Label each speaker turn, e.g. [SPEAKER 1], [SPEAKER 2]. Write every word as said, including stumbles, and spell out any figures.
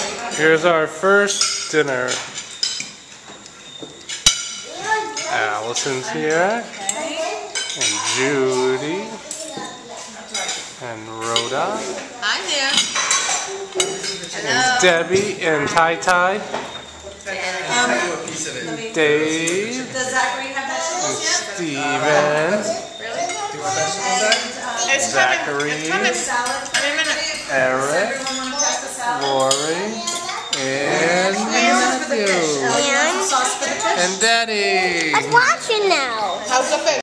[SPEAKER 1] Here's our first dinner. Allison's here, and Judy, and Rhoda,
[SPEAKER 2] Hi there.
[SPEAKER 1] and Debbie, and Tai Tai,
[SPEAKER 2] Um,
[SPEAKER 1] Dave,
[SPEAKER 2] does Zachary have vegetables yet?
[SPEAKER 1] Steven,
[SPEAKER 2] Really?
[SPEAKER 3] It's
[SPEAKER 1] Zachary,
[SPEAKER 3] coming. It's coming.
[SPEAKER 2] Salad.
[SPEAKER 3] Wait a minute.
[SPEAKER 1] Eric,
[SPEAKER 2] Everyone want to pass the salad?
[SPEAKER 1] Lori, and
[SPEAKER 2] Sauce for the fish.
[SPEAKER 1] Matthew,
[SPEAKER 2] Oh, you want some sauce for the fish?
[SPEAKER 1] and Daddy.
[SPEAKER 4] I'm watching now.
[SPEAKER 3] How's the fish?